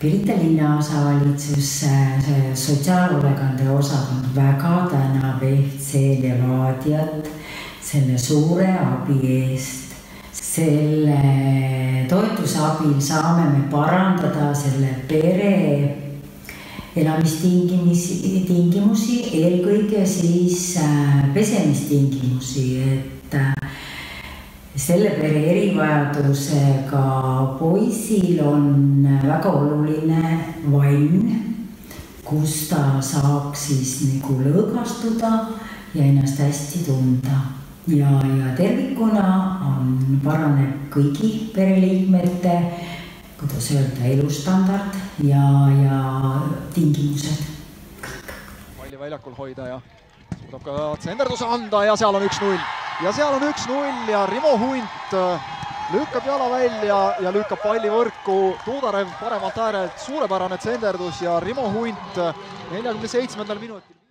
Pirita linnaosavalitsus sotsiaalhoolekande osakond väga tänab FC Levadiat selle suure abi eest. Selle toetuse abil saame me parandada selle pere elamistingimusi, eelkõige siis pesemistingimusi, et selle pere erivajadusega poisil on väga oluline vann, kus ta saaks siis nagu lõõgastuda ja ennast hästi tunda. Ja tervikuna paraneb kõigi pereliikmete, kuidas öelda, elustandard ja tingimused. Palli väljakul hoida ja suudab ka tsenderduse anda ja seal on 1-0. Ja seal on 1-0 ja Rimo Hunt lükkab jala välja ja lükkab palli võrku. Tuudarev paremalt äärelt, suurepärane tsenderdus ja Rimo Hunt 47. minutil.